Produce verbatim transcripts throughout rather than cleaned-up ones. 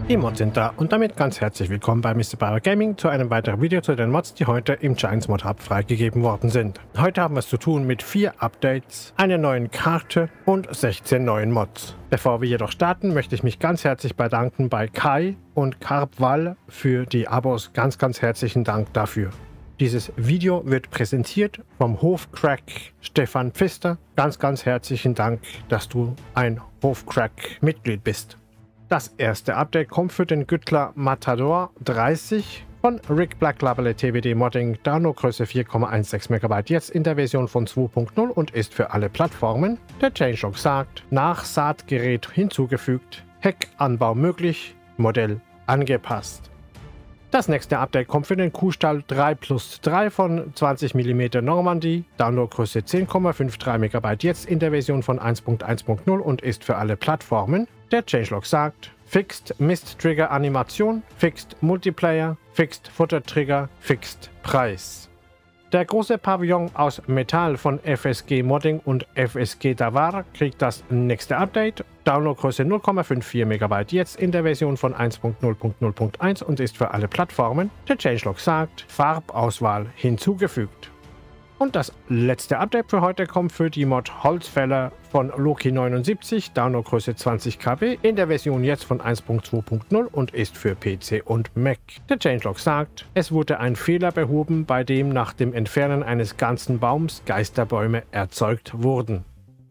Die Mods sind da und damit ganz herzlich willkommen bei Mister Bauer Gaming zu einem weiteren Video zu den Mods, die heute im Giants Mod Hub freigegeben worden sind. Heute haben wir es zu tun mit vier Updates, einer neuen Karte und sechzehn neuen Mods. Bevor wir jedoch starten, möchte ich mich ganz herzlich bedanken bei Kai und Karpwall für die Abos. Ganz, ganz herzlichen Dank dafür. Dieses Video wird präsentiert vom Hofcrack Stefan Pfister. Ganz, ganz herzlichen Dank, dass du ein Hofcrack-Mitglied bist. Das erste Update kommt für den Güttler Matador dreißig von Rick Black Label T B D Modding, Downloadgröße vier Komma sechzehn Megabyte, jetzt in der Version von zwei Punkt null und ist für alle Plattformen. Der Changelog sagt, Nachsaatgerät hinzugefügt, Heckanbau möglich, Modell angepasst. Das nächste Update kommt für den Kuhstall drei plus drei von zwanzig Millimeter Normandie, Downloadgröße zehn Komma dreiundfünfzig Megabyte, jetzt in der Version von eins Punkt eins Punkt null und ist für alle Plattformen. Der Changelog sagt, Fixed Mist Trigger Animation, Fixed Multiplayer, Fixed Futter Trigger, Fixed Preis. Der große Pavillon aus Metall von F S G Modding und F S G Davar kriegt das nächste Update. Downloadgröße null Komma vierundfünfzig Megabyte, jetzt in der Version von eins Punkt null Punkt null Punkt eins und ist für alle Plattformen. Der Changelog sagt, Farbauswahl hinzugefügt. Und das letzte Update für heute kommt für die Mod Holzfäller von Loki neunundsiebzig, Downloadgröße zwanzig Kilobyte, in der Version jetzt von eins Punkt zwei Punkt null und ist für P C und Mac. Der Changelog sagt, es wurde ein Fehler behoben, bei dem nach dem Entfernen eines ganzen Baums Geisterbäume erzeugt wurden.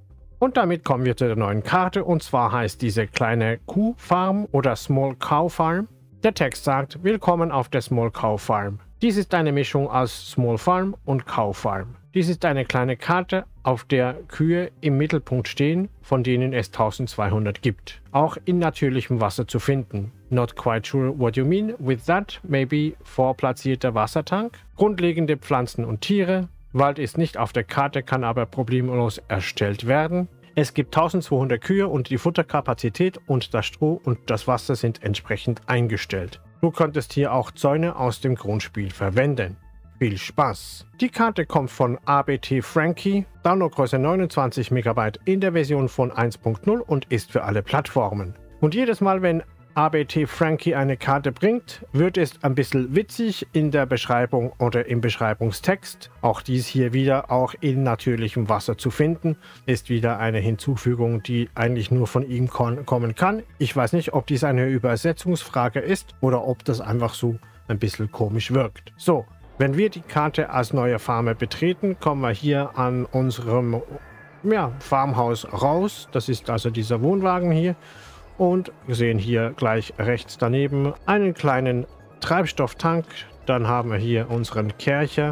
Und damit kommen wir zu der neuen Karte, und zwar heißt diese kleine Kuhfarm oder Small Cow Farm. Der Text sagt, willkommen auf der Small Cow Farm. Dies ist eine Mischung aus Small Farm und Cow Farm. Dies ist eine kleine Karte, auf der Kühe im Mittelpunkt stehen, von denen es eintausendzweihundert gibt. Auch in natürlichem Wasser zu finden. Not quite sure what you mean with that. Maybe vorplatzierter Wassertank. Grundlegende Pflanzen und Tiere. Wald ist nicht auf der Karte, kann aber problemlos erstellt werden. Es gibt eintausendzweihundert Kühe und die Futterkapazität und das Stroh und das Wasser sind entsprechend eingestellt. Du könntest hier auch Zäune aus dem Grundspiel verwenden. Viel Spaß! Die Karte kommt von A B T Frankie, Downloadgröße neunundzwanzig Megabyte in der Version von eins Punkt null und ist für alle Plattformen. Und jedes Mal, wenn A B T Frankie eine Karte bringt, wird es ein bisschen witzig in der Beschreibung oder im Beschreibungstext. Auch dies hier wieder auch in natürlichem Wasser zu finden, ist wieder eine Hinzufügung, die eigentlich nur von ihm kommen kann. Ich weiß nicht, ob dies eine Übersetzungsfrage ist oder ob das einfach so ein bisschen komisch wirkt. So, wenn wir die Karte als neue Farmer betreten, kommen wir hier an unserem ja, Farmhaus raus. Das ist also dieser Wohnwagen hier. Und wir sehen hier gleich rechts daneben einen kleinen Treibstofftank. Dann haben wir hier unseren Kercher.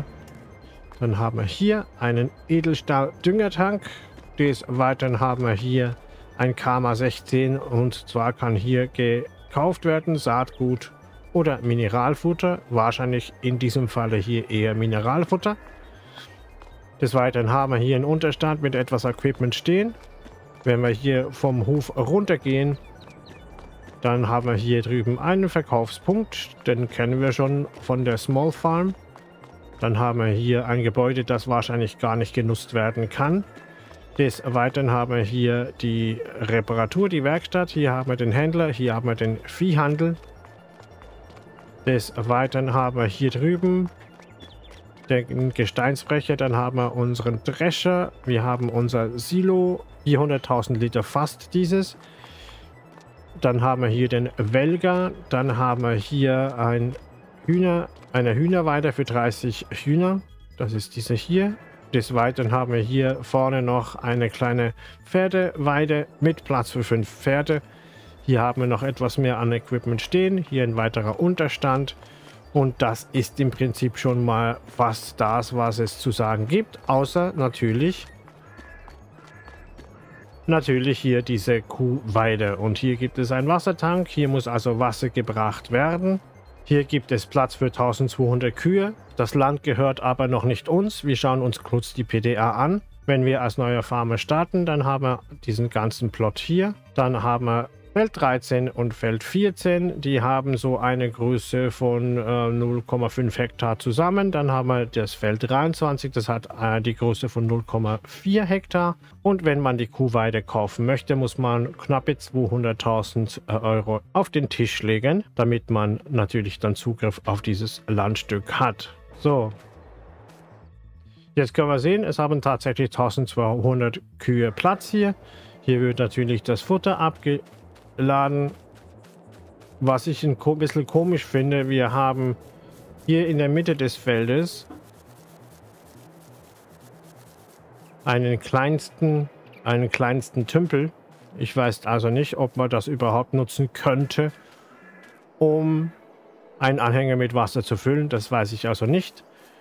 Dann haben wir hier einen Edelstahl-Düngertank. Des Weiteren haben wir hier ein Karma sechzehn und zwar kann hier gekauft werden Saatgut oder Mineralfutter. Wahrscheinlich in diesem Falle hier eher Mineralfutter. Des Weiteren haben wir hier einen Unterstand mit etwas Equipment stehen. Wenn wir hier vom Hof runtergehen, dann haben wir hier drüben einen Verkaufspunkt, den kennen wir schon von der Small Farm. Dann haben wir hier ein Gebäude, das wahrscheinlich gar nicht genutzt werden kann. Des Weiteren haben wir hier die Reparatur, die Werkstatt. Hier haben wir den Händler, hier haben wir den Viehhandel. Des Weiteren haben wir hier drüben den Gesteinsbrecher, dann haben wir unseren Drescher, wir haben unser Silo, vierhunderttausend Liter fast dieses. Dann haben wir hier den Welger, dann haben wir hier ein Hühner, eine Hühnerweide für dreißig Hühner. Das ist diese hier. Des Weiteren haben wir hier vorne noch eine kleine Pferdeweide mit Platz für fünf Pferde. Hier haben wir noch etwas mehr an Equipment stehen. Hier ein weiterer Unterstand. Und das ist im Prinzip schon mal fast das, was es zu sagen gibt. Außer natürlich... Natürlich hier diese Kuhweide und hier gibt es einen Wassertank, hier muss also Wasser gebracht werden. Hier gibt es Platz für eintausendzweihundert Kühe. Das Land gehört aber noch nicht uns. Wir schauen uns kurz die P D A an. Wenn wir als neuer Farmer starten, dann haben wir diesen ganzen Plot hier. Dann haben wir Feld dreizehn und Feld vierzehn, die haben so eine Größe von äh, null Komma fünf Hektar zusammen. Dann haben wir das Feld dreiundzwanzig, das hat äh, die Größe von null Komma vier Hektar. Und wenn man die Kuhweide kaufen möchte, muss man knappe zweihunderttausend Euro auf den Tisch legen, damit man natürlich dann Zugriff auf dieses Landstück hat. So. Jetzt können wir sehen, es haben tatsächlich eintausendzweihundert Kühe Platz hier. Hier wird natürlich das Futter abgeladen. Was ich ein bisschen komisch finde, wir haben hier in der Mitte des Feldes einen kleinsten, einen kleinsten Tümpel. Ich weiß also nicht, ob man das überhaupt nutzen könnte, um einen Anhänger mit Wasser zu füllen. Das weiß ich also nicht.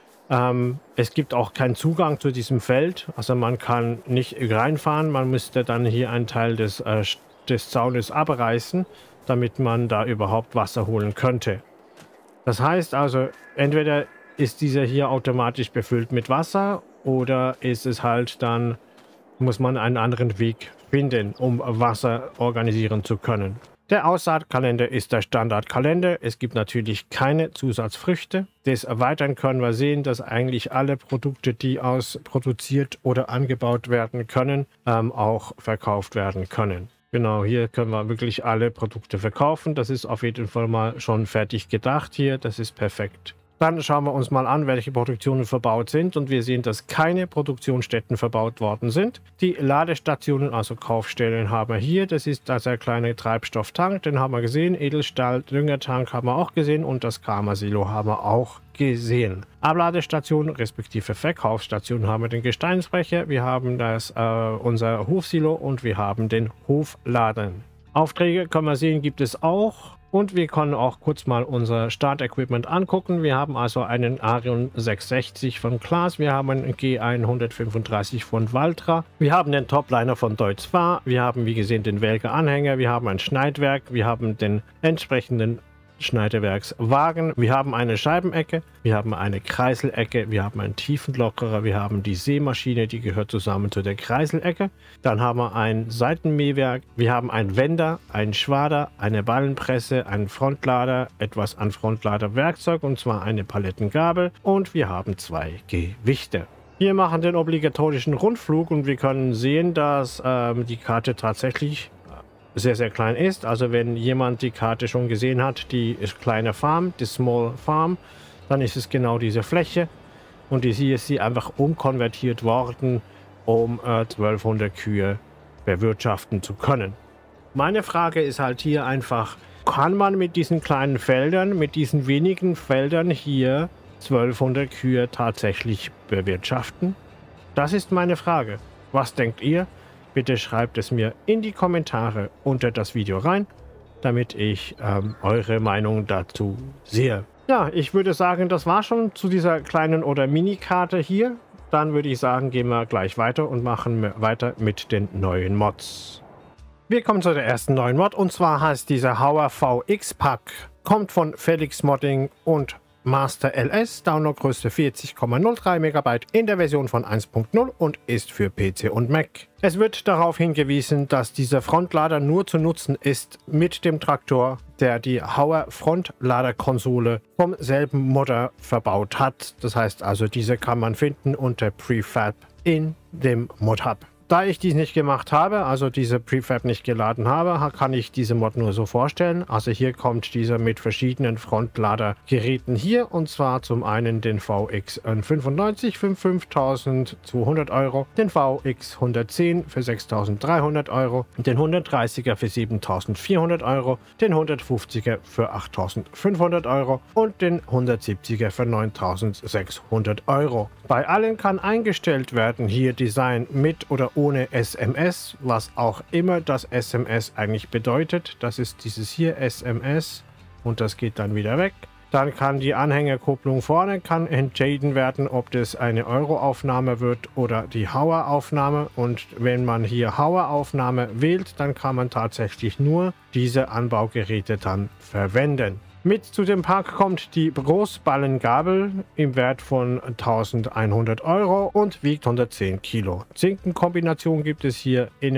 Ähm, es gibt auch keinen Zugang zu diesem Feld, also man kann nicht reinfahren, man müsste dann hier einen Teil des, äh, des Zaunes abreißen, damit man da überhaupt Wasser holen könnte. Das heißt also, entweder ist dieser hier automatisch befüllt mit Wasser oder ist es halt dann, muss man einen anderen Weg finden, um Wasser organisieren zu können. Der Aussaatkalender ist der Standardkalender. Es gibt natürlich keine Zusatzfrüchte. Des Erweitern können wir sehen, dass eigentlich alle Produkte, die aus produziert oder angebaut werden können, ähm, auch verkauft werden können. Genau, hier können wir wirklich alle Produkte verkaufen. Das ist auf jeden Fall mal schon fertig gedacht hier. Das ist perfekt. Dann schauen wir uns mal an, welche Produktionen verbaut sind, und wir sehen, dass keine Produktionsstätten verbaut worden sind. Die Ladestationen, also Kaufstellen, haben wir hier. Das ist also der kleine Treibstofftank, den haben wir gesehen. Edelstahl, Düngertank haben wir auch gesehen und das Karma-Silo haben wir auch gesehen. Abladestation respektive Verkaufsstation haben wir den Gesteinsbrecher, wir haben das, äh, unser Hofsilo und wir haben den Hofladen. Aufträge können wir sehen, gibt es auch. Und wir können auch kurz mal unser Startequipment angucken. Wir haben also einen Arion sechshundertsechzig von Claas, wir haben einen G hundertfünfunddreißig von Valtra, wir haben den Topliner von Deutz Fahr, wir haben wie gesehen den Welker Anhänger, wir haben ein Schneidwerk, wir haben den entsprechenden Schneidewerkswagen, wir haben eine Scheibenecke, wir haben eine Kreiselecke, wir haben einen Tiefenlockerer, wir haben die Sämaschine, die gehört zusammen zu der Kreiselecke, dann haben wir ein Seitenmähwerk, wir haben einen Wender, einen Schwader, eine Ballenpresse, einen Frontlader, etwas an Frontladerwerkzeug und zwar eine Palettengabel und wir haben zwei Gewichte. Wir machen den obligatorischen Rundflug und wir können sehen, dass ähm, die Karte tatsächlich sehr, sehr klein ist. Also wenn jemand die Karte schon gesehen hat, die ist kleine Farm, die Small Farm, dann ist es genau diese Fläche. Und hier ist sie einfach umkonvertiert worden, um äh, zwölfhundert Kühe bewirtschaften zu können. Meine Frage ist halt hier einfach, kann man mit diesen kleinen Feldern, mit diesen wenigen Feldern hier zwölfhundert Kühe tatsächlich bewirtschaften? Das ist meine Frage. Was denkt ihr? Bitte schreibt es mir in die Kommentare unter das Video rein, damit ich ähm, eure Meinung dazu sehe. Ja, ich würde sagen, das war schon zu dieser kleinen oder Mini-Karte hier. Dann würde ich sagen, gehen wir gleich weiter und machen wir weiter mit den neuen Mods. Wir kommen zu der ersten neuen Mod und zwar heißt dieser Hauer V X Pack. Kommt von Felix Modding und Master L S, Downloadgröße vierzig Komma null drei Megabyte in der Version von eins Punkt null und ist für P C und Mac. Es wird darauf hingewiesen, dass dieser Frontlader nur zu nutzen ist mit dem Traktor, der die Hauer Frontladerkonsole vom selben Modder verbaut hat. Das heißt also, diese kann man finden unter Prefab in dem Mod-Hub. Da ich dies nicht gemacht habe, also diese Prefab nicht geladen habe, kann ich diese Mod nur so vorstellen. Also hier kommt dieser mit verschiedenen Frontladergeräten hier, und zwar zum einen den V X fünfundneunzig für fünftausendzweihundert Euro, den V X hundertzehn für sechstausenddreihundert Euro, den hundertdreißiger für siebentausendvierhundert Euro, den hundertfünfziger für achttausendfünfhundert Euro und den hundertsiebziger für neuntausendsechshundert Euro. Bei allen kann eingestellt werden hier Design mit oder ohne S M S, was auch immer das S M S eigentlich bedeutet. Das ist dieses hier S M S und das geht dann wieder weg. Dann kann die Anhängerkupplung vorne kann entschieden werden, ob das eine Euro-Aufnahme wird oder die Hauer-Aufnahme. Und wenn man hier Hauer-Aufnahme wählt, dann kann man tatsächlich nur diese Anbaugeräte dann verwenden. Mit zu dem Pack kommt die Großballengabel im Wert von eintausendeinhundert Euro und wiegt hundertzehn Kilo. Zinkenkombination gibt es hier innen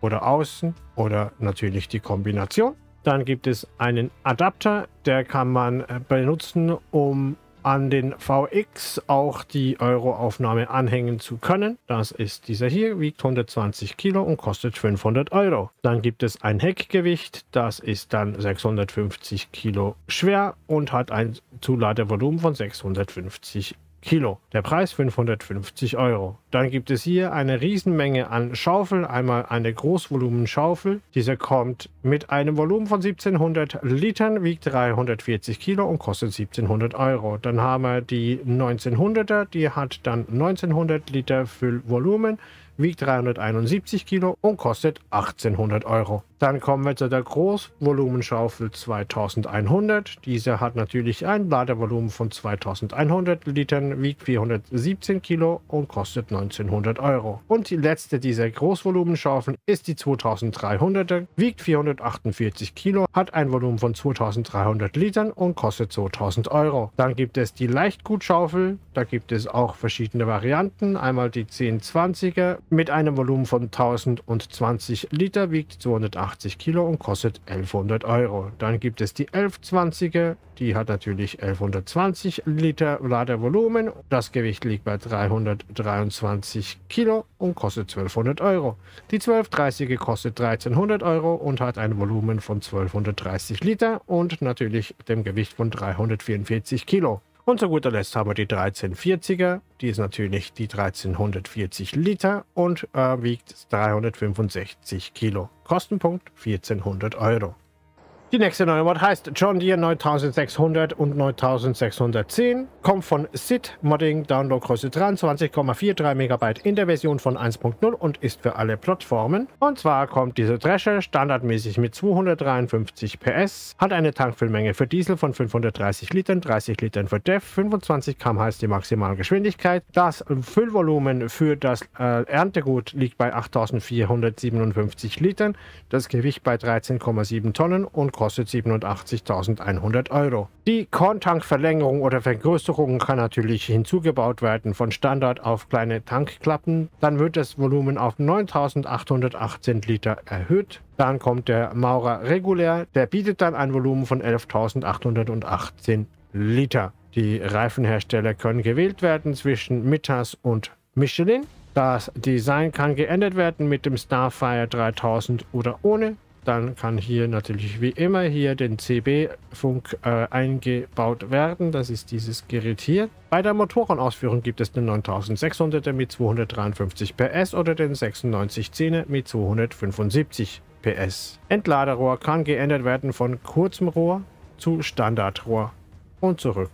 oder außen oder natürlich die Kombination. Dann gibt es einen Adapter, der kann man benutzen, um an den V X auch die Euro-Aufnahme anhängen zu können. Das ist dieser hier, wiegt hundertzwanzig Kilo und kostet fünfhundert Euro. Dann gibt es ein Heckgewicht, das ist dann sechshundertfünfzig Kilo schwer und hat ein Zuladevolumen von sechshundertfünfzig Kilo. Der Preis fünfhundertfünfzig Euro. Dann gibt es hier eine Riesenmenge an Schaufel. Einmal eine Großvolumenschaufel. Diese kommt mit einem Volumen von siebzehnhundert Litern, wiegt dreihundertvierzig Kilo und kostet siebzehnhundert Euro. Dann haben wir die neunzehnhunderter, die hat dann neunzehnhundert Liter Füllvolumen, wiegt dreihunderteinundsiebzig Kilo und kostet achtzehnhundert Euro. Dann kommen wir zu der Großvolumenschaufel zweitausendeinhundert. Diese hat natürlich ein Ladevolumen von zweitausendeinhundert Litern, wiegt vierhundertsiebzehn Kilo und kostet neunzehnhundert Euro. Und die letzte dieser Großvolumenschaufeln ist die zweitausenddreihunderter, wiegt vierhundertachtundvierzig Kilo, hat ein Volumen von zweitausenddreihundert Litern und kostet zweitausend Euro. Dann gibt es die Leichtgutschaufel, da gibt es auch verschiedene Varianten. Einmal die zehn zwanziger mit einem Volumen von tausendzwanzig Liter, wiegt zweihundertachtzig Kilo und kostet elfhundert Euro. Dann gibt es die elf zwanziger, die hat natürlich elfhundertzwanzig Liter Ladevolumen. Das Gewicht liegt bei dreihundertdreiundzwanzig Kilo und kostet zwölfhundert Euro. Die zwölf dreißiger kostet dreizehnhundert Euro und hat ein Volumen von zwölfhundertdreißig Liter und natürlich dem Gewicht von dreihundertvierundvierzig Kilo. Und zu guter Letzt haben wir die dreizehn vierziger, die ist natürlich die dreizehnhundertvierzig Liter und äh, wiegt dreihundertfünfundsechzig Kilo. Kostenpunkt vierzehnhundert Euro. Die nächste neue Mod heißt John Deere neuntausendsechshundert und neuntausendsechshundertzehn, kommt von S I D Modding, Downloadgröße dreiundzwanzig Komma drei Megabyte in der Version von eins Punkt null und ist für alle Plattformen. Und zwar kommt diese Drescher standardmäßig mit zweihundertdreiundfünfzig P S, hat eine Tankfüllmenge für Diesel von fünfhundertdreißig Litern, dreißig Litern für D E F, fünfundzwanzig Kilometer pro Stunde ist die Maximalgeschwindigkeit. Das Füllvolumen für das äh, Erntegut liegt bei achttausendvierhundertsiebenundfünfzig Litern, das Gewicht bei dreizehn Komma sieben Tonnen und kostet siebenundachtzigtausendeinhundert Euro. Die Korntankverlängerung oder Vergrößerung kann natürlich hinzugebaut werden von Standard auf kleine Tankklappen. Dann wird das Volumen auf neuntausendachthundertachtzehn Liter erhöht. Dann kommt der Maurer regulär, der bietet dann ein Volumen von elftausendachthundertachtzehn Liter. Die Reifenhersteller können gewählt werden zwischen Mittas und Michelin. Das Design kann geändert werden mit dem Starfire dreitausend oder ohne. Dann kann hier natürlich wie immer hier den C B-Funk äh, eingebaut werden. Das ist dieses Gerät hier. Bei der Motorenausführung gibt es den neuntausendsechshunderter mit zweihundertdreiundfünfzig P S oder den sechsundneunzig zehner mit zweihundertfünfundsiebzig P S. Entladerohr kann geändert werden von kurzem Rohr zu Standardrohr und zurück.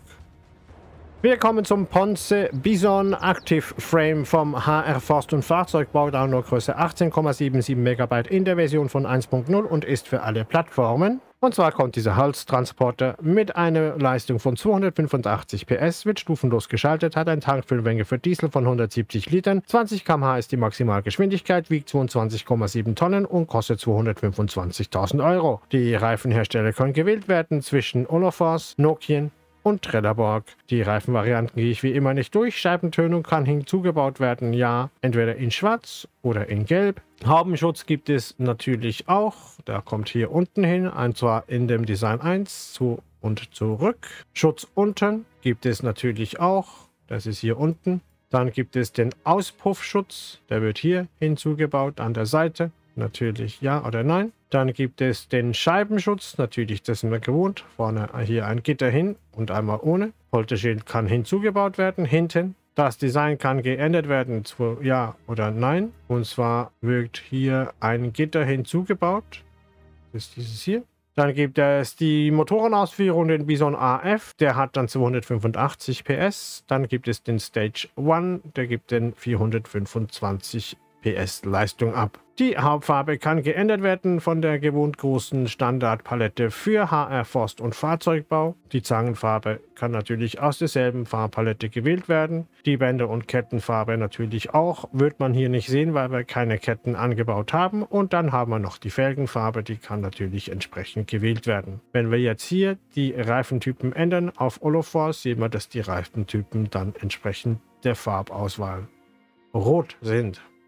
Wir kommen zum Ponce Bison Active Frame vom H R Forst und Fahrzeugbau, Downloadgröße achtzehn Komma siebenundsiebzig Megabyte in der Version von eins Punkt null und ist für alle Plattformen. Und zwar kommt dieser Holztransporter mit einer Leistung von zweihundertfünfundachtzig P S, wird stufenlos geschaltet, hat eine Tankfüllmenge für Diesel von hundertsiebzig Litern, zwanzig Kilometer pro Stunde ist die Maximalgeschwindigkeit, wiegt zweiundzwanzig Komma sieben Tonnen und kostet zweihundertfünfundzwanzigtausend Euro. Die Reifenhersteller können gewählt werden zwischen Olafors, Nokian und Trelleborg. Die Reifenvarianten gehe ich wie immer nicht durch. Scheibentönung kann hinzugebaut werden, ja, entweder in schwarz oder in gelb. Haubenschutz gibt es natürlich auch. Der kommt hier unten hin, und zwar in dem Design eins, zu und zurück. Schutz unten gibt es natürlich auch. Das ist hier unten. Dann gibt es den Auspuffschutz. Der wird hier hinzugebaut an der Seite. Natürlich ja oder nein. Dann gibt es den Scheibenschutz, natürlich, das sind wir gewohnt. Vorne hier ein Gitter hin und einmal ohne. Polterschild kann hinzugebaut werden, hinten. Das Design kann geändert werden zu ja oder nein. Und zwar wird hier ein Gitter hinzugebaut. Das ist dieses hier. Dann gibt es die Motorenausführung, den Bison A F. Der hat dann zweihundertfünfundachtzig P S. Dann gibt es den Stage eins, der gibt den vierhundertfünfundzwanzig P S Leistung ab. Die Hauptfarbe kann geändert werden von der gewohnt großen Standardpalette für H R Forst und Fahrzeugbau. Die Zangenfarbe kann natürlich aus derselben Farbpalette gewählt werden. Die Bänder- und Kettenfarbe natürlich auch. Wird man hier nicht sehen, weil wir keine Ketten angebaut haben. Und dann haben wir noch die Felgenfarbe, die kann natürlich entsprechend gewählt werden. Wenn wir jetzt hier die Reifentypen ändern auf Olafors, sehen wir, dass die Reifentypen dann entsprechend der Farbauswahl rot sind.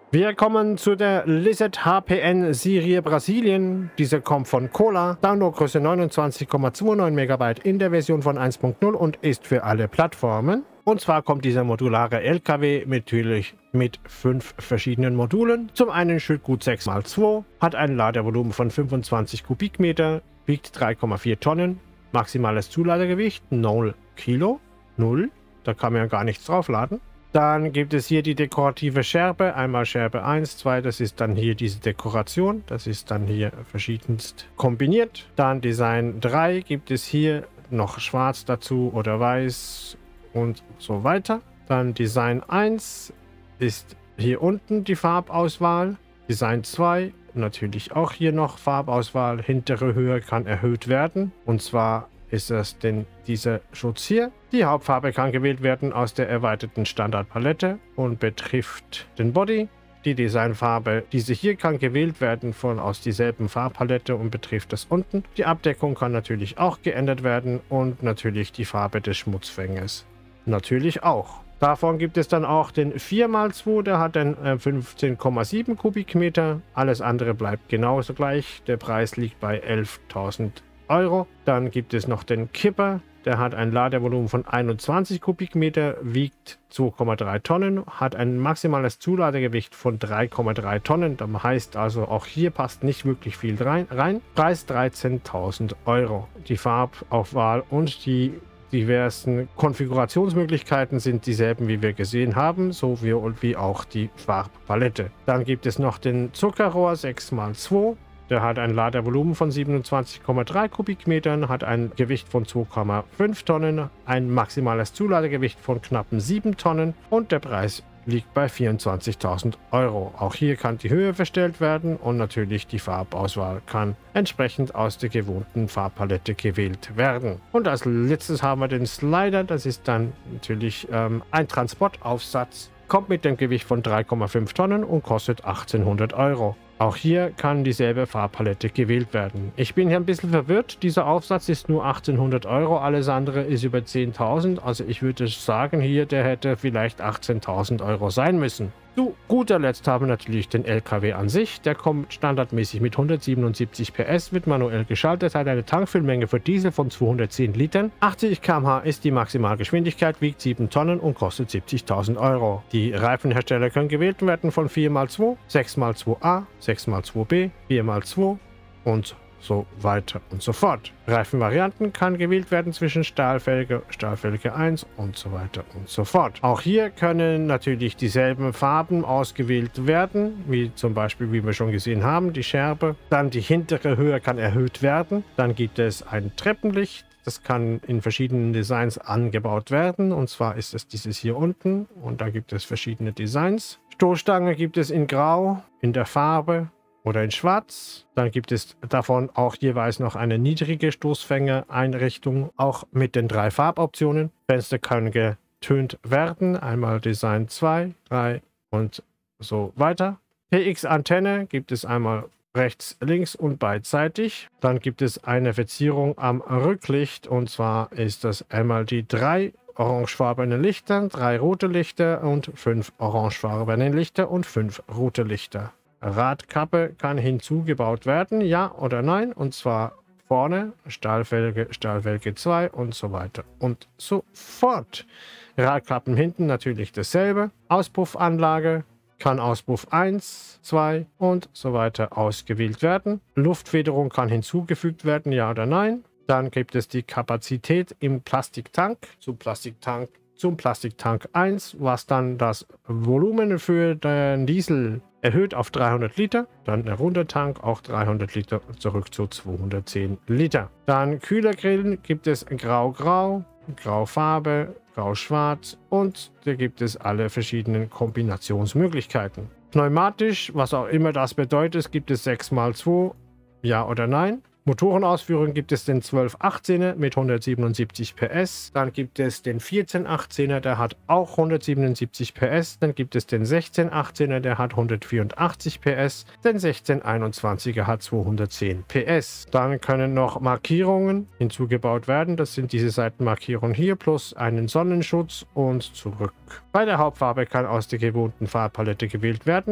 Wir kommen zu der Lizard H P N Serie Brasilien. Diese kommt von Cola. Downloadgröße neunundzwanzig Komma neunundzwanzig Megabyte in der Version von eins Punkt null und ist für alle Plattformen. Und zwar kommt dieser modulare L K W natürlich mit fünf verschiedenen Modulen. Zum einen Schüttgut sechs mal zwei, hat ein Ladevolumen von fünfundzwanzig Kubikmeter, wiegt drei Komma vier Tonnen, maximales Zuladegewicht null Kilo, null, da kann man ja gar nichts draufladen. Dann gibt es hier die dekorative Scherbe, einmal Scherbe eins, zwei, das ist dann hier diese Dekoration, das ist dann hier verschiedenst kombiniert. Dann Design drei gibt es hier noch schwarz dazu oder weiß und so weiter. Dann Design eins ist hier unten die Farbauswahl, Design zwei natürlich auch hier noch Farbauswahl, hintere Höhe kann erhöht werden und zwar ist es denn dieser Schutz hier. Die Hauptfarbe kann gewählt werden aus der erweiterten Standardpalette und betrifft den Body. Die Designfarbe, diese hier kann gewählt werden von aus dieselben Farbpalette und betrifft das unten. Die Abdeckung kann natürlich auch geändert werden und natürlich die Farbe des Schmutzfängers. Natürlich auch. Davon gibt es dann auch den vier mal zwei, der hat dann äh, fünfzehn Komma sieben Kubikmeter. Alles andere bleibt genauso gleich. Der Preis liegt bei elftausend Euro. Dann gibt es noch den Kipper, der hat ein Ladevolumen von einundzwanzig Kubikmeter, wiegt zwei Komma drei Tonnen, hat ein maximales Zuladegewicht von drei Komma drei Tonnen. Das heißt also, auch hier passt nicht wirklich viel rein. rein. Preis dreizehntausend Euro. Die Farbauswahl und die diversen Konfigurationsmöglichkeiten sind dieselben, wie wir gesehen haben, so wie, wie auch die Farbpalette. Dann gibt es noch den Zuckerrohr sechs mal zwei. Der hat ein Ladevolumen von siebenundzwanzig Komma drei Kubikmetern, hat ein Gewicht von zwei Komma fünf Tonnen, ein maximales Zuladegewicht von knappen sieben Tonnen und der Preis liegt bei vierundzwanzigtausend Euro. Auch hier kann die Höhe verstellt werden und natürlich die Farbauswahl kann entsprechend aus der gewohnten Farbpalette gewählt werden. Und als letztes haben wir den Slider, das ist dann natürlich ähm, ein Transportaufsatz, kommt mit dem Gewicht von drei Komma fünf Tonnen und kostet achtzehnhundert Euro. Auch hier kann dieselbe Farbpalette gewählt werden. Ich bin hier ein bisschen verwirrt. Dieser Aufsatz ist nur achtzehnhundert Euro, alles andere ist über zehntausend. Also ich würde sagen, hier der hätte vielleicht achtzehntausend Euro sein müssen. Zu guter Letzt haben wir natürlich den L K W an sich. Der kommt standardmäßig mit hundertsiebenundsiebzig P S, wird manuell geschaltet, hat eine Tankfüllmenge für Diesel von zweihundertzehn Litern. achtzig Kilometer pro Stunde ist die Maximalgeschwindigkeit, wiegt sieben Tonnen und kostet siebzigtausend Euro. Die Reifenhersteller können gewählt werden von vier mal zwei, sechs mal zwei a, sechs mal zwei b, vier mal zwei und so weiter und so fort. Reifenvarianten kann gewählt werden zwischen Stahlfelge, Stahlfelge eins und so weiter und so fort. Auch hier können natürlich dieselben Farben ausgewählt werden, wie zum Beispiel, wie wir schon gesehen haben, die Scherbe. Dann die hintere Höhe kann erhöht werden. Dann gibt es ein Treppenlicht. Das kann in verschiedenen Designs angebaut werden. Und zwar ist es dieses hier unten. Und da gibt es verschiedene Designs. Stoßstange gibt es in Grau, in der Farbe oder in Schwarz. Dann gibt es davon auch jeweils noch eine niedrige Stoßfängereinrichtung, auch mit den drei Farboptionen. Fenster können getönt werden. Einmal Design zwei, drei und so weiter. P X-Antenne gibt es einmal rechts, links und beidseitig. Dann gibt es eine Verzierung am Rücklicht und zwar ist das einmal die drei orangefarbene Lichter, drei rote Lichter und fünf orangefarbene Lichter und fünf rote Lichter. Radkappe kann hinzugebaut werden, ja oder nein, und zwar vorne, Stahlfelge, Stahlfelge zwei und so weiter und so fort. Radkappen hinten natürlich dasselbe. Auspuffanlage kann Auspuff eins, zwei und so weiter ausgewählt werden. Luftfederung kann hinzugefügt werden, ja oder nein. Dann gibt es die Kapazität im Plastiktank, zum Plastiktank, zum Plastiktank eins, was dann das Volumen für den Diesel erhöht auf dreihundert Liter, dann der Runtertank auch dreihundert Liter zurück zu zweihundertzehn Liter. Dann Kühlergrillen gibt es Grau-Grau, Graufarbe, Grau-Schwarz und da gibt es alle verschiedenen Kombinationsmöglichkeiten. Pneumatisch, was auch immer das bedeutet, gibt es sechs mal zwei, ja oder nein. Motorenausführung gibt es den zwölf achtzehner mit hundertsiebenundsiebzig P S. Dann gibt es den vierzehn achtzehner, der hat auch hundertsiebenundsiebzig P S. Dann gibt es den sechzehn achtzehner, der hat hundertvierundachtzig P S. Den sechzehn einundzwanziger hat zweihundertzehn P S. Dann können noch Markierungen hinzugebaut werden. Das sind diese Seitenmarkierungen hier plus einen Sonnenschutz und zurück. Bei der Hauptfarbe kann aus der gewohnten Farbpalette gewählt werden.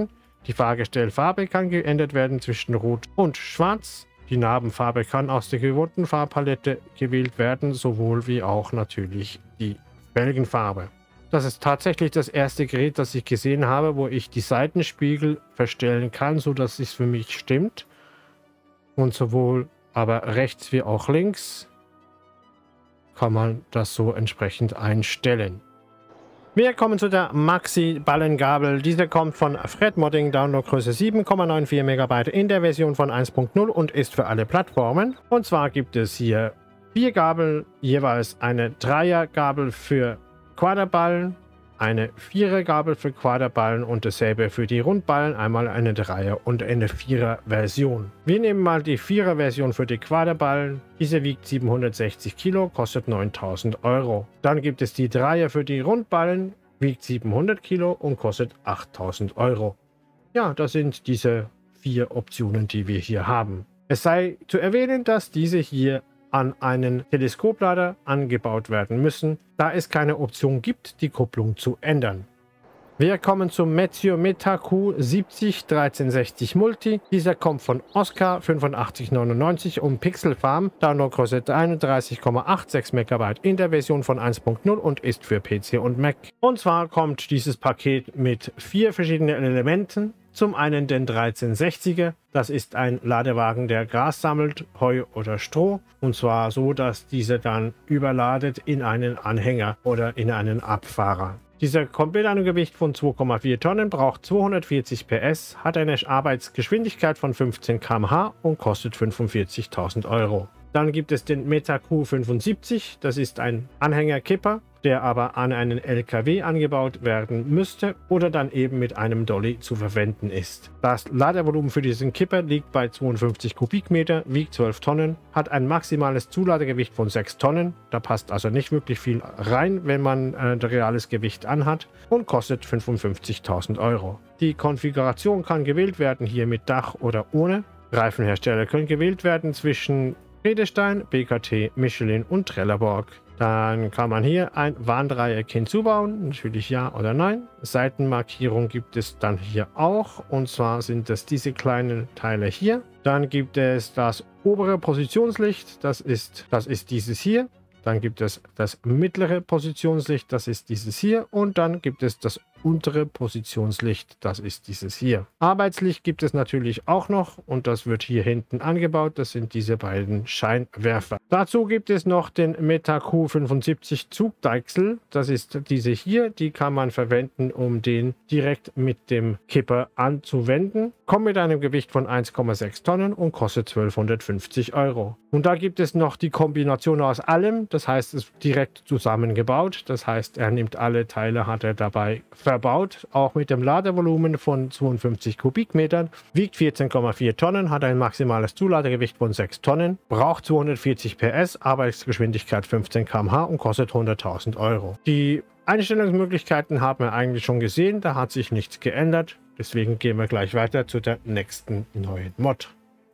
Die Fahrgestellfarbe kann geändert werden zwischen Rot und Schwarz. Die Narbenfarbe kann aus der gewohnten Farbpalette gewählt werden, sowohl wie auch natürlich die Felgenfarbe. Das ist tatsächlich das erste Gerät, das ich gesehen habe, wo ich die Seitenspiegel verstellen kann, sodass es für mich stimmt. Und sowohl aber rechts wie auch links kann man das so entsprechend einstellen. Wir kommen zu der Maxi-Ballengabel. Diese kommt von Fred Modding, Downloadgröße sieben Komma vierundneunzig Megabyte in der Version von eins Punkt null und ist für alle Plattformen. Und zwar gibt es hier vier Gabeln, jeweils eine Dreiergabel für Quaderballen, eine Vierergabel für Quaderballen und dasselbe für die Rundballen, einmal eine Dreier- und eine Vierer-Version. Wir nehmen mal die Vierer-Version für die Quaderballen. Diese wiegt siebenhundertsechzig Kilo, kostet neuntausend Euro. Dann gibt es die Dreier für die Rundballen, wiegt siebenhundert Kilo und kostet achttausend Euro. Ja, das sind diese vier Optionen, die wir hier haben. Es sei zu erwähnen, dass diese hier an einen Teleskoplader angebaut werden müssen, da es keine Option gibt, die Kupplung zu ändern. Wir kommen zum Mezio MetaQ siebzig dreizehn-sechzig Multi. Dieser kommt von Oscar fünfundachtzig neunundneunzig und Pixel Farm, Downloadgröße einunddreißig Komma sechsundachtzig Megabyte in der Version von eins Punkt null und ist für P C und Mac. Und zwar kommt dieses Paket mit vier verschiedenen Elementen. Zum einen den dreizehn-sechziger, das ist ein Ladewagen, der Gras sammelt, Heu oder Stroh. Und zwar so, dass dieser dann überladet in einen Anhänger oder in einen Abfahrer. Dieser kommt mit einem Gewicht von zwei Komma vier Tonnen, braucht zweihundertvierzig P S, hat eine Arbeitsgeschwindigkeit von fünfzehn Kilometer pro Stunde und kostet fünfundvierzigtausend Euro. Dann gibt es den MetaQ fünfundsiebzig, das ist ein Anhängerkipper, der aber an einen L K W angebaut werden müsste oder dann eben mit einem Dolly zu verwenden ist. Das Ladevolumen für diesen Kipper liegt bei zweiundfünfzig Kubikmeter, wiegt zwölf Tonnen, hat ein maximales Zuladegewicht von sechs Tonnen, da passt also nicht wirklich viel rein, wenn man äh, das reales Gewicht anhat und kostet fünfundfünfzigtausend Euro. Die Konfiguration kann gewählt werden, hier mit Dach oder ohne. Reifenhersteller können gewählt werden zwischen Redestein, B K T, Michelin und Trelleborg. Dann kann man hier ein Warndreieck hinzubauen, natürlich ja oder nein. Seitenmarkierung gibt es dann hier auch, und zwar sind das diese kleinen Teile hier. Dann gibt es das obere Positionslicht, das ist, das ist dieses hier. Dann gibt es das mittlere Positionslicht, das ist dieses hier. Und dann gibt es das untere Positionslicht, das ist dieses hier. Arbeitslicht gibt es natürlich auch noch und das wird hier hinten angebaut. Das sind diese beiden Scheinwerfer. Dazu gibt es noch den MetaQ fünfundsiebzig Zugdeichsel. Das ist diese hier, die kann man verwenden, um den direkt mit dem Kipper anzuwenden. Kommt mit einem Gewicht von eins Komma sechs Tonnen und kostet zwölfhundertfünfzig Euro. Und da gibt es noch die Kombination aus allem, das heißt, es ist direkt zusammengebaut. Das heißt, er nimmt alle Teile, hat er dabei verbaut, auch mit dem Ladevolumen von zweiundfünfzig Kubikmetern, wiegt vierzehn Komma vier Tonnen, hat ein maximales Zuladegewicht von sechs Tonnen, braucht zweihundertvierzig P S, Arbeitsgeschwindigkeit fünfzehn Kilometer pro Stunde und kostet hunderttausend Euro. Die Einstellungsmöglichkeiten haben wir eigentlich schon gesehen, da hat sich nichts geändert. Deswegen gehen wir gleich weiter zu der nächsten neuen Mod.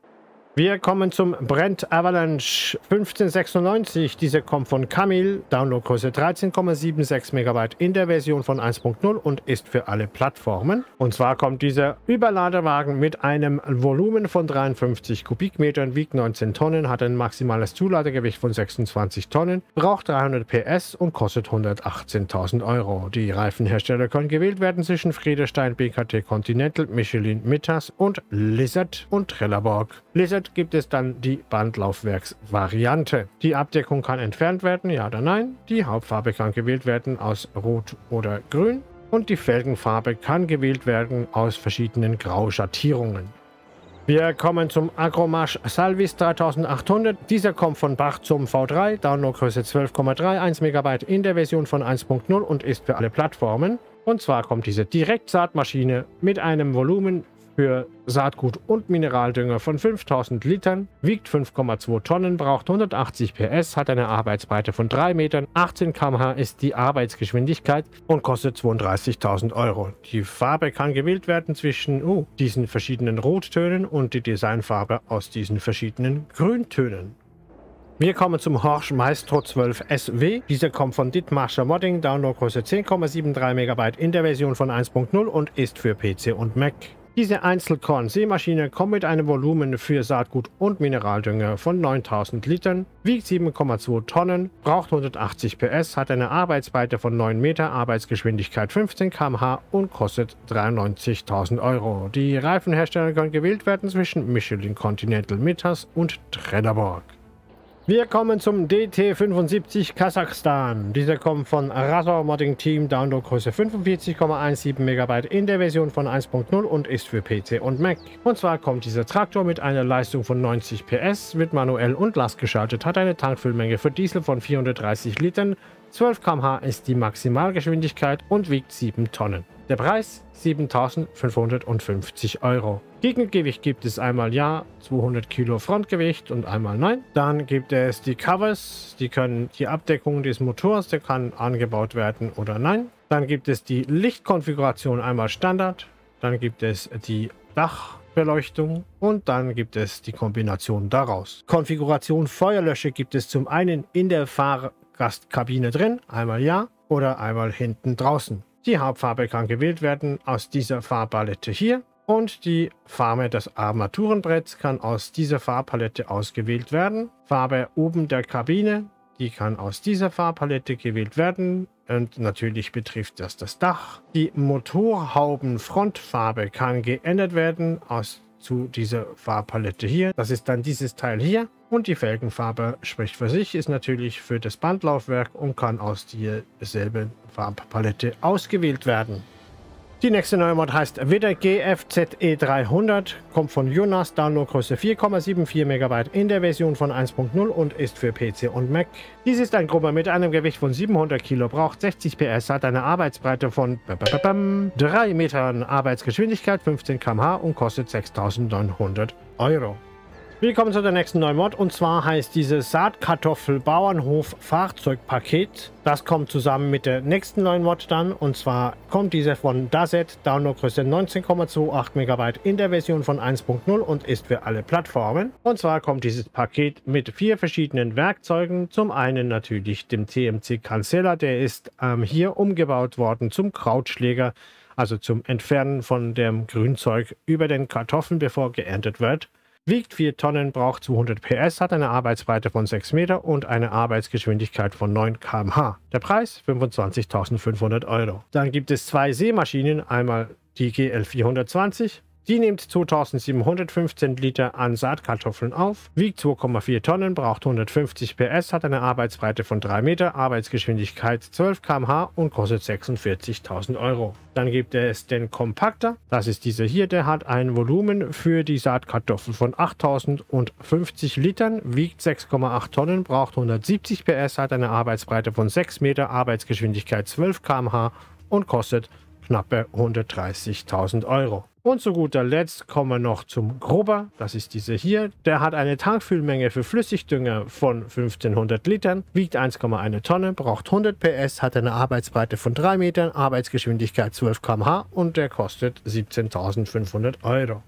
Wir kommen zum Brent Avalanche fünfzehn sechsundneunzig. Dieser kommt von Camille, Downloadgröße dreizehn Komma sechsundsiebzig Megabyte in der Version von eins Punkt null und ist für alle Plattformen. Und zwar kommt dieser Überladewagen mit einem Volumen von dreiundfünfzig Kubikmetern, wiegt neunzehn Tonnen, hat ein maximales Zuladegewicht von sechsundzwanzig Tonnen, braucht dreihundert P S und kostet hundertachtzehntausend Euro. Die Reifenhersteller können gewählt werden zwischen Friedestein, B K T Continental, Michelin, Mittas und Lizard und Trelleborg. Lizard gibt es dann die Bandlaufwerksvariante. Die Abdeckung kann entfernt werden, ja oder nein. Die Hauptfarbe kann gewählt werden aus Rot oder Grün. Und die Felgenfarbe kann gewählt werden aus verschiedenen Grauschattierungen. Wir kommen zum Agromarsch Salvis dreitausendachthundert. Dieser kommt von Bach zum V drei, Downloadgröße zwölf Komma einunddreißig Megabyte in der Version von eins Punkt null und ist für alle Plattformen. Und zwar kommt diese Direktsaatmaschine mit einem Volumen für Saatgut und Mineraldünger von fünftausend Litern, wiegt fünf Komma zwei Tonnen, braucht hundertachtzig P S, hat eine Arbeitsbreite von drei Metern, achtzehn Kilometer pro Stunde ist die Arbeitsgeschwindigkeit und kostet zweiunddreißigtausend Euro. Die Farbe kann gewählt werden zwischen oh, diesen verschiedenen Rottönen und die Designfarbe aus diesen verschiedenen Grüntönen. Wir kommen zum Horsch Maestro zwölf S W. Dieser kommt von Dithmarscher Modding, Downloadgröße zehn Komma dreiundsiebzig Megabyte in der Version von eins Punkt null und ist für P C und Mac. Diese Einzelkorn-Sämaschine kommt mit einem Volumen für Saatgut und Mineraldünger von neuntausend Litern, wiegt sieben Komma zwei Tonnen, braucht hundertachtzig P S, hat eine Arbeitsbreite von neun Meter, Arbeitsgeschwindigkeit fünfzehn Kilometer pro Stunde und kostet dreiundneunzigtausend Euro. Die Reifenhersteller können gewählt werden zwischen Michelin, Continental, Mittas und Trelleborg. Wir kommen zum D T fünfundsiebzig Kasachstan. Dieser kommt von Razor Modding Team, Downloadgröße fünfundvierzig Komma siebzehn Megabyte in der Version von eins Punkt null und ist für P C und Mac. Und zwar kommt dieser Traktor mit einer Leistung von neunzig P S, wird manuell und lastgeschaltet, hat eine Tankfüllmenge für Diesel von vierhundertdreißig Litern, zwölf Kilometer pro Stunde ist die Maximalgeschwindigkeit und wiegt sieben Tonnen. Der Preis siebentausendfünfhundertfünfzig Euro. Gegengewicht gibt es einmal ja, zweihundert Kilo Frontgewicht und einmal nein. Dann gibt es die Covers, die können die Abdeckung des Motors, der kann angebaut werden oder nein. Dann gibt es die Lichtkonfiguration einmal Standard. Dann gibt es die Dachbeleuchtung und dann gibt es die Kombination daraus. Konfiguration Feuerlöscher gibt es zum einen in der Fahrgastkabine drin, einmal ja oder einmal hinten draußen. Die Hauptfarbe kann gewählt werden aus dieser Farbpalette hier und die Farbe des Armaturenbretts kann aus dieser Farbpalette ausgewählt werden. Farbe oben der Kabine, die kann aus dieser Farbpalette gewählt werden und natürlich betrifft das das Dach. Die Motorhaubenfrontfarbe kann geändert werden aus zu dieser Farbpalette hier. Das ist dann dieses Teil hier. Und die Felgenfarbe spricht für sich, ist natürlich für das Bandlaufwerk und kann aus derselben Farbpalette ausgewählt werden. Die nächste neue Mod heißt wieder G F Z E dreihundert, kommt von Jonas, Downloadgröße vier Komma vierundsiebzig Megabyte in der Version von eins Punkt null und ist für P C und Mac. Dies ist ein Grubber mit einem Gewicht von siebenhundert Kilo, braucht sechzig P S, hat eine Arbeitsbreite von drei Metern, Arbeitsgeschwindigkeit fünfzehn Kilometer pro Stunde und kostet sechstausendneunhundert Euro. Willkommen zu der nächsten neuen Mod und zwar heißt dieses Saatkartoffel-Bauernhof-Fahrzeugpaket. Das kommt zusammen mit der nächsten neuen Mod dann und zwar kommt diese von Dazet, Downloadgröße neunzehn Komma achtundzwanzig Megabyte in der Version von eins Punkt null und ist für alle Plattformen. Und zwar kommt dieses Paket mit vier verschiedenen Werkzeugen. Zum einen natürlich dem T M C Cancela, der ist ähm, hier umgebaut worden zum Krautschläger, also zum Entfernen von dem Grünzeug über den Kartoffeln, bevor geerntet wird. Wiegt vier Tonnen, braucht zweihundert P S, hat eine Arbeitsbreite von sechs Meter und eine Arbeitsgeschwindigkeit von neun Kilometer pro Stunde. Der Preis fünfundzwanzigtausendfünfhundert Euro. Dann gibt es zwei Sämaschinen, einmal die G L vierhundertzwanzig. Die nimmt zweitausendsiebenhundertfünfzehn Liter an Saatkartoffeln auf, wiegt zwei Komma vier Tonnen, braucht hundertfünfzig P S, hat eine Arbeitsbreite von drei Meter, Arbeitsgeschwindigkeit zwölf Kilometer pro Stunde und kostet sechsundvierzigtausend Euro. Dann gibt es den Kompakter, das ist dieser hier, der hat ein Volumen für die Saatkartoffel von achttausendfünfzig Litern, wiegt sechs Komma acht Tonnen, braucht hundertsiebzig P S, hat eine Arbeitsbreite von sechs Meter, Arbeitsgeschwindigkeit zwölf Kilometer pro Stunde und kostet knappe hundertdreißigtausend Euro. Und zu guter Letzt kommen wir noch zum Grubber, das ist dieser hier. Der hat eine Tankfüllmenge für Flüssigdünger von fünfzehnhundert Litern, wiegt eins Komma eins Tonne, braucht hundert P S, hat eine Arbeitsbreite von drei Metern, Arbeitsgeschwindigkeit zwölf Kilometer pro Stunde und der kostet siebzehntausendfünfhundert Euro.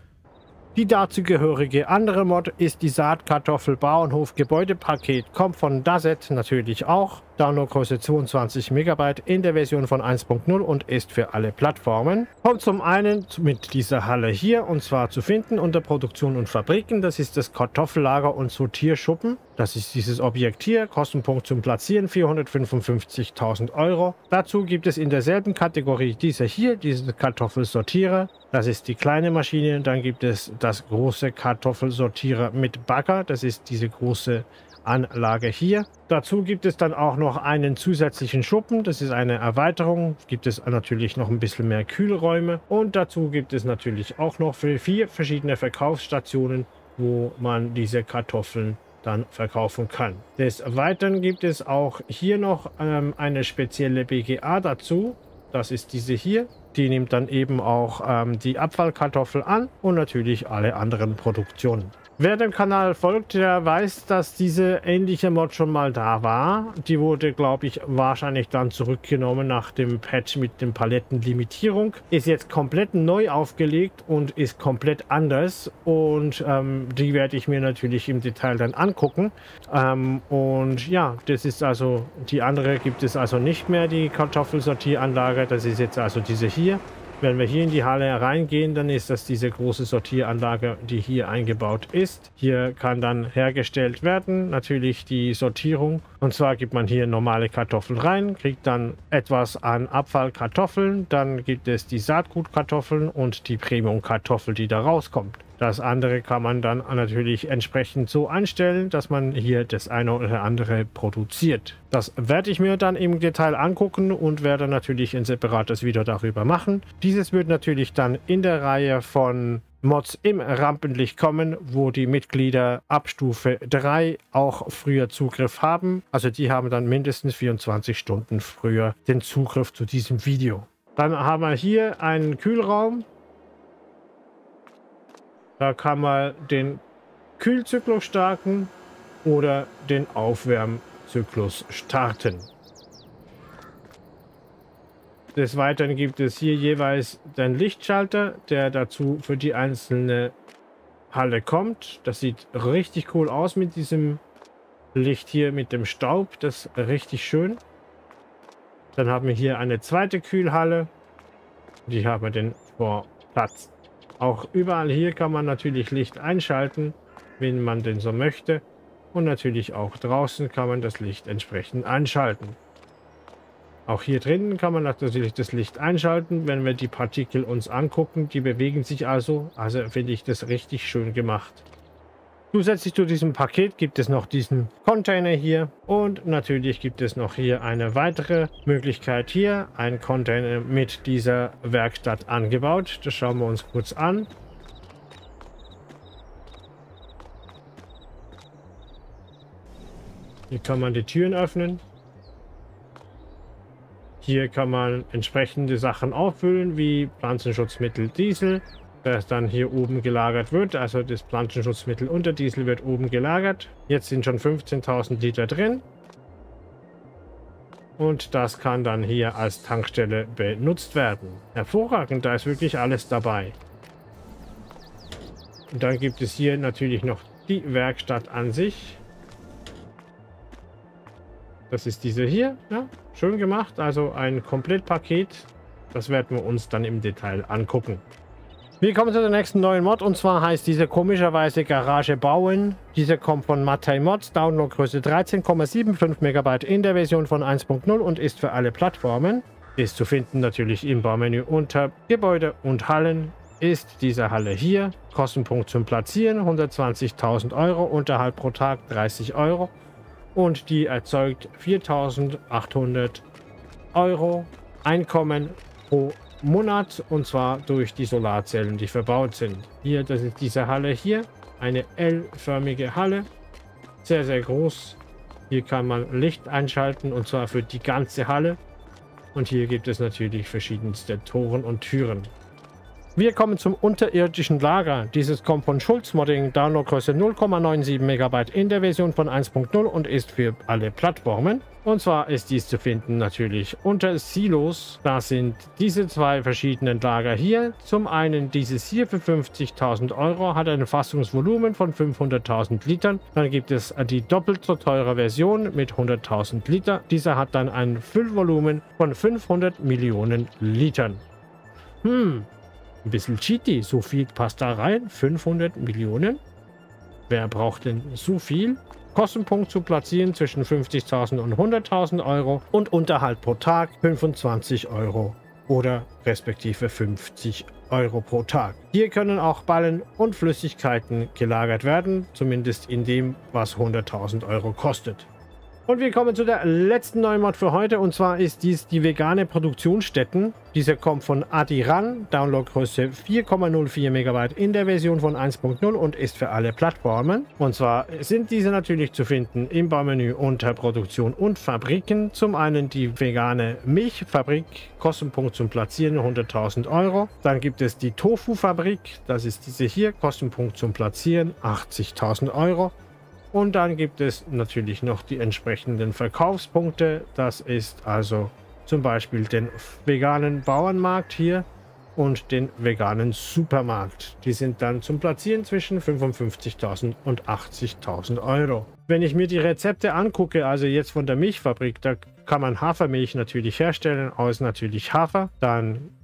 Die dazugehörige andere Mod ist die Saatkartoffel Bauernhof Gebäudepaket, kommt von Dazet natürlich auch. Downloadgröße zweiundzwanzig Megabyte in der Version von eins Punkt null und ist für alle Plattformen. Kommt zum einen mit dieser Halle hier und zwar zu finden unter Produktion und Fabriken. Das ist das Kartoffellager und Sortierschuppen. Das ist dieses Objekt hier. Kostenpunkt zum Platzieren vierhundertfünfundfünfzigtausend Euro. Dazu gibt es in derselben Kategorie diese hier, diese Kartoffelsortierer. Das ist die kleine Maschine. Dann gibt es das große Kartoffelsortierer mit Bagger. Das ist diese große Anlage hier. Dazu gibt es dann auch noch einen zusätzlichen Schuppen. Das ist eine Erweiterung. Gibt es natürlich noch ein bisschen mehr Kühlräume. Und dazu gibt es natürlich auch noch für vier verschiedene Verkaufsstationen, wo man diese Kartoffeln dann verkaufen kann. Des Weiteren gibt es auch hier noch ähm, eine spezielle B G A dazu. Das ist diese hier. Die nimmt dann eben auch ähm, die Abfallkartoffel an und natürlich alle anderen Produktionen. Wer dem Kanal folgt, der weiß, dass diese ähnliche Mod schon mal da war. Die wurde, glaube ich, wahrscheinlich dann zurückgenommen nach dem Patch mit dem Palettenlimitierung. Ist jetzt komplett neu aufgelegt und ist komplett anders. Und ähm, die werde ich mir natürlich im Detail dann angucken. Ähm, und ja, das ist also, die andere gibt es also nicht mehr, die Kartoffelsortieranlage. Das ist jetzt also diese hier. Wenn wir hier in die Halle reingehen, dann ist das diese große Sortieranlage, die hier eingebaut ist. Hier kann dann hergestellt werden, natürlich die Sortierung. Und zwar gibt man hier normale Kartoffeln rein, kriegt dann etwas an Abfallkartoffeln. Dann gibt es die Saatgutkartoffeln und die Premium-Kartoffel, die da rauskommt. Das andere kann man dann natürlich entsprechend so einstellen, dass man hier das eine oder andere produziert. Das werde ich mir dann im Detail angucken und werde natürlich ein separates Video darüber machen. Dieses wird natürlich dann in der Reihe von Mods im Rampenlicht kommen, wo die Mitglieder ab Stufe drei auch früher Zugriff haben. Also die haben dann mindestens vierundzwanzig Stunden früher den Zugriff zu diesem Video. Dann haben wir hier einen Kühlraum. Da kann man den Kühlzyklus starten oder den Aufwärmzyklus starten. Des Weiteren gibt es hier jeweils den Lichtschalter, der dazu für die einzelne Halle kommt. Das sieht richtig cool aus mit diesem Licht hier mit dem Staub. Das ist richtig schön. Dann haben wir hier eine zweite Kühlhalle. Die haben wir den Vorplatz. Auch überall hier kann man natürlich Licht einschalten, wenn man denn so möchte. Und natürlich auch draußen kann man das Licht entsprechend einschalten. Auch hier drinnen kann man natürlich das Licht einschalten, wenn wir die Partikel uns angucken. Die bewegen sich also. Also finde ich das richtig schön gemacht. Zusätzlich zu diesem Paket gibt es noch diesen Container hier. Und natürlich gibt es noch hier eine weitere Möglichkeit hier. Ein Container mit dieser Werkstatt angebaut. Das schauen wir uns kurz an. Hier kann man die Türen öffnen. Hier kann man entsprechende Sachen auffüllen, wie Pflanzenschutzmittel Diesel, das dann hier oben gelagert wird. Also das Pflanzenschutzmittel und der Diesel wird oben gelagert. Jetzt sind schon fünfzehntausend Liter drin. Und das kann dann hier als Tankstelle benutzt werden. Hervorragend, da ist wirklich alles dabei. Und dann gibt es hier natürlich noch die Werkstatt an sich. Das ist diese hier, ja, schön gemacht, also ein Komplettpaket. Das werden wir uns dann im Detail angucken. Wir kommen zu der nächsten neuen Mod und zwar heißt diese komischerweise Garage bauen. Diese kommt von Matei Mods, Downloadgröße dreizehn Komma fünfundsiebzig Megabyte in der Version von eins Punkt null und ist für alle Plattformen. Ist zu finden natürlich im Baumenü unter Gebäude und Hallen. Ist diese Halle hier. Kostenpunkt zum Platzieren hundertzwanzigtausend Euro, Unterhalt pro Tag dreißig Euro. Und die erzeugt viertausendachthundert Euro Einkommen pro Monat und zwar durch die Solarzellen, die verbaut sind. Hier, das ist diese Halle hier, eine L-förmige Halle, sehr, sehr groß. Hier kann man Licht einschalten und zwar für die ganze Halle. Und hier gibt es natürlich verschiedenste Toren und Türen. Wir kommen zum unterirdischen Lager. Dieses kommt von Schulz Modding, Downloadgröße null Komma siebenundneunzig Megabyte in der Version von eins Punkt null und ist für alle Plattformen. Und zwar ist dies zu finden natürlich unter Silos. Da sind diese zwei verschiedenen Lager hier. Zum einen dieses hier für fünfzigtausend Euro, hat ein Fassungsvolumen von fünfhunderttausend Litern. Dann gibt es die doppelt so teure Version mit hunderttausend Liter. Dieser hat dann ein Füllvolumen von fünfhundert Millionen Litern. Hm. Ein bisschen cheaty, so viel passt da rein, fünfhundert Millionen. Wer braucht denn so viel? Kostenpunkt zu platzieren zwischen fünfzigtausend und hunderttausend Euro und Unterhalt pro Tag fünfundzwanzig Euro oder respektive fünfzig Euro pro Tag. Hier können auch Ballen und Flüssigkeiten gelagert werden, zumindest in dem, was hunderttausend Euro kostet. Und wir kommen zu der letzten neuen Mod für heute und zwar ist dies die vegane Produktionsstätten. Diese kommt von Adiran, Downloadgröße vier Komma null vier Megabyte in der Version von eins Punkt null und ist für alle Plattformen. Und zwar sind diese natürlich zu finden im Baumenü unter Produktion und Fabriken. Zum einen die vegane Milchfabrik, Kostenpunkt zum Platzieren hunderttausend Euro. Dann gibt es die Tofu-Fabrik, das ist diese hier, Kostenpunkt zum Platzieren achtzigtausend Euro. Und dann gibt es natürlich noch die entsprechenden Verkaufspunkte. Das ist also zum Beispiel den veganen Bauernmarkt hier und den veganen Supermarkt. Die sind dann zum Platzieren zwischen fünfundfünfzigtausend und achtzigtausend Euro. Wenn ich mir die Rezepte angucke, also jetzt von der Milchfabrik, da kann man Hafermilch natürlich herstellen aus natürlich Hafer. Dann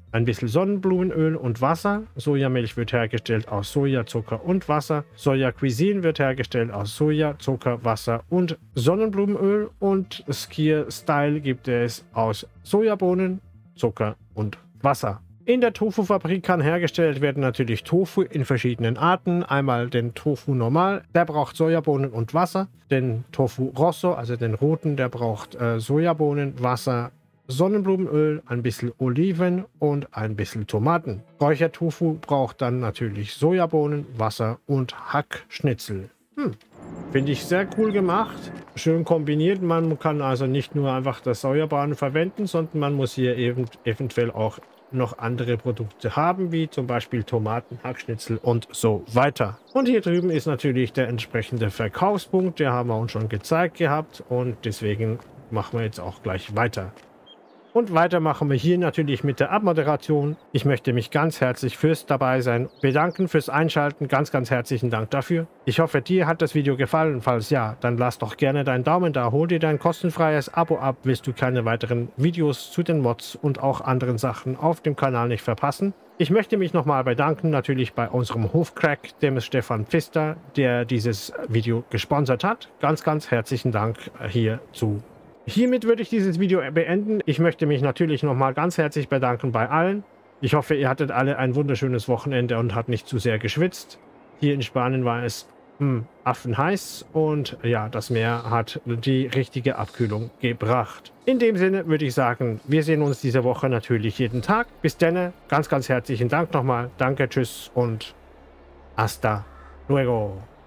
ein bisschen Sonnenblumenöl und Wasser. Sojamilch wird hergestellt aus Soja, Zucker und Wasser. Soja Cuisine wird hergestellt aus Soja, Zucker, Wasser und Sonnenblumenöl. Und Skyr Style gibt es aus Sojabohnen, Zucker und Wasser. In der Tofu-Fabrik kann hergestellt werden natürlich Tofu in verschiedenen Arten. Einmal den Tofu normal, der braucht Sojabohnen und Wasser. Den Tofu Rosso, also den roten, der braucht äh, Sojabohnen, Wasser, Sonnenblumenöl, ein bisschen Oliven und ein bisschen Tomaten. Räuchertofu braucht dann natürlich Sojabohnen, Wasser und Hackschnitzel. Hm. Finde ich sehr cool gemacht, schön kombiniert. Man kann also nicht nur einfach das Sojabohnen verwenden, sondern man muss hier eben eventuell auch noch andere Produkte haben, wie zum Beispiel Tomaten, Hackschnitzel und so weiter. Und hier drüben ist natürlich der entsprechende Verkaufspunkt, der haben wir uns schon gezeigt gehabt und deswegen machen wir jetzt auch gleich weiter. Und weiter machen wir hier natürlich mit der Abmoderation. Ich möchte mich ganz herzlich fürs Dabeisein bedanken, fürs Einschalten. Ganz, ganz herzlichen Dank dafür. Ich hoffe, dir hat das Video gefallen. Falls ja, dann lass doch gerne deinen Daumen da. Hol dir dein kostenfreies Abo ab, willst du keine weiteren Videos zu den Mods und auch anderen Sachen auf dem Kanal nicht verpassen. Ich möchte mich nochmal bedanken, natürlich bei unserem Hofcrack, dem Stefan Pfister, der dieses Video gesponsert hat. Ganz, ganz herzlichen Dank hierzu. Hiermit würde ich dieses Video beenden. Ich möchte mich natürlich nochmal ganz herzlich bedanken bei allen. Ich hoffe, ihr hattet alle ein wunderschönes Wochenende und habt nicht zu sehr geschwitzt. Hier in Spanien war es hm, affenheiß und ja, das Meer hat die richtige Abkühlung gebracht. In dem Sinne würde ich sagen, wir sehen uns diese Woche natürlich jeden Tag. Bis dann, ganz, ganz herzlichen Dank nochmal. Danke, tschüss und hasta luego.